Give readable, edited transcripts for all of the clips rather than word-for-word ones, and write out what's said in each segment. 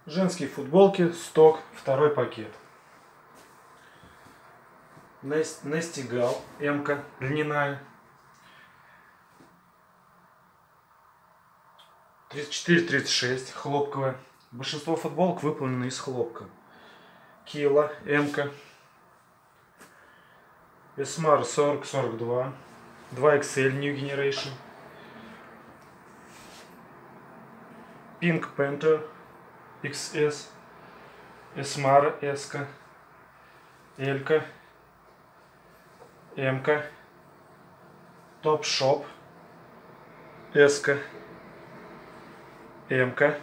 Женские футболки, сток, второй пакет. Нестигал, М-ка, льняная. 34-36, хлопковая. Большинство футболок выполнены из хлопка. Кила, М-ка. Эсмар 40-42. 2XL New Generation. Pink Panther XS. Эсмар S-ка. L-ка. М-ка. Топ-шоп. S-ка. М-ка.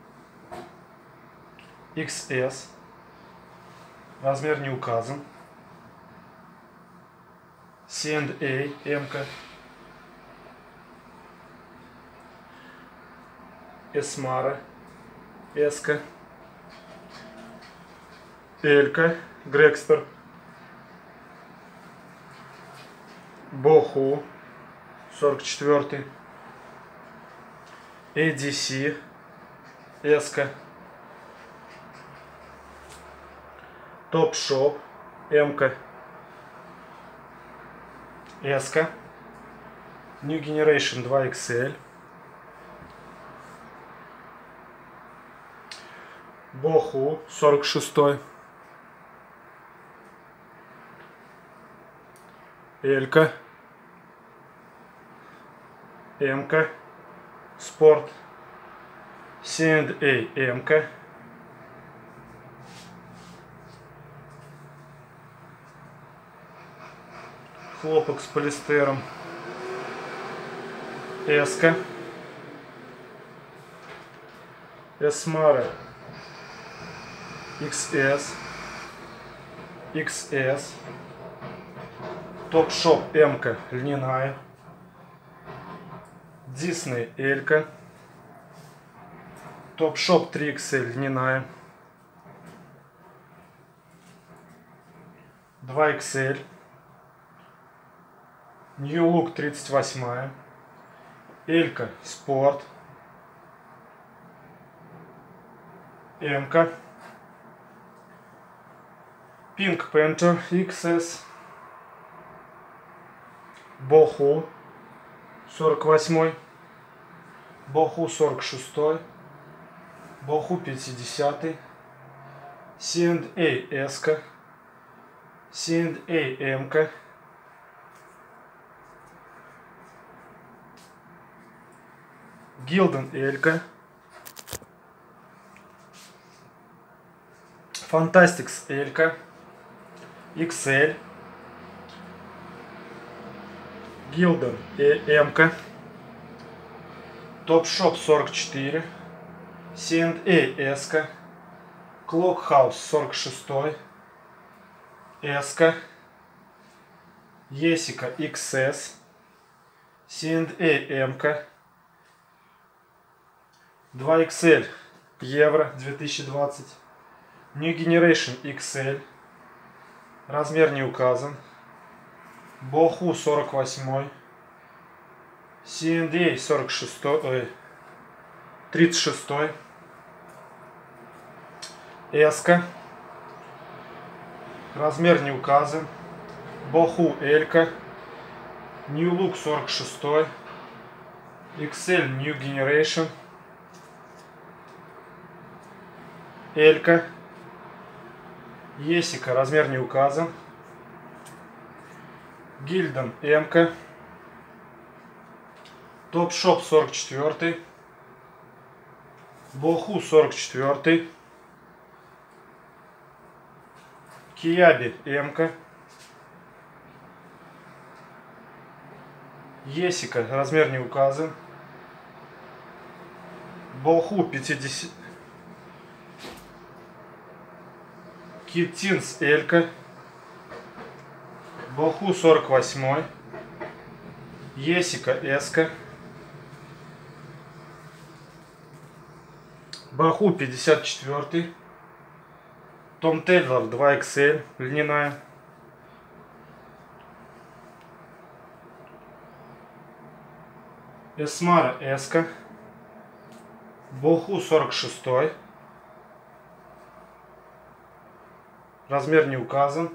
XS. Размер не указан. C&A. М-ка. Эсмара. S-ка. Элька. Грекстер. Боху. 44. ADC. S-ка. Топ-шоп. М-ка. S-ка. New Generation 2XL. Боху 46. Элька. М-ка. Спорт. C&A. М-ка. Хлопок с полистером. S-ка. Эсмара. XS. XS. Топ-шоп М-ка, льняная. Дисней Элька. Топ-шоп 3XL, льняная. 2XL. New Look 38. Элька Спорт. М-ка. Pink Panther XS. Боху 48. Боху 46. Боху 50. C&A S-ка. C&A М-ка. Гилден Элька. Фантастикс Элька. XL. Гилден М-ка. Топ-шоп 44. C&A S-ка. Клокхаус 46. S-ка. Есика XS. C&A М-ка. 2XL евро 2020. New Generation XL. Размер не указан. Боху 48. C&A 46. 36. S-ка. Размер не указан. Боху Элька. New Look 46. XL New Generation. Элька. Есика. Размер не указан. Гильден М-ка. Топ-шоп 44. Боху 44. Кияби М-ка. Есика. Размер не указан. Боху 50. Китинс Элька. Боху 48. Есика S-ка. Боху 54. Том Тейлор 2XL, льняная. Эсмара S-ка. Боху 46. размер не указан.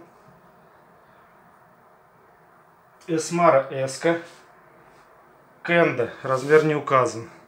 Эсмара S. Кенда, размер не указан.